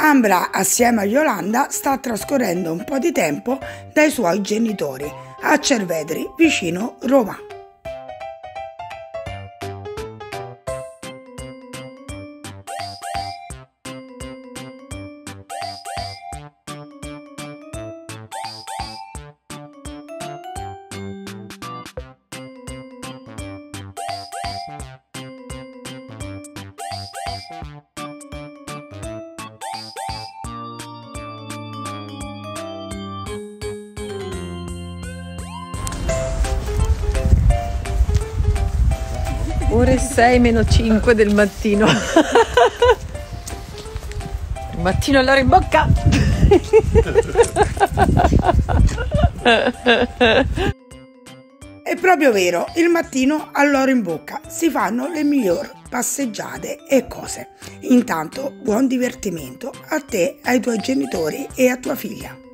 Ambra, assieme a Yolanda, sta trascorrendo un po' di tempo dai suoi genitori a Cervetri, vicino Roma. Ore 6 meno 5 del mattino. Il mattino all'ora in bocca. È proprio vero, il mattino all'oro in bocca si fanno le migliori passeggiate e cose. Intanto buon divertimento a te, ai tuoi genitori e a tua figlia.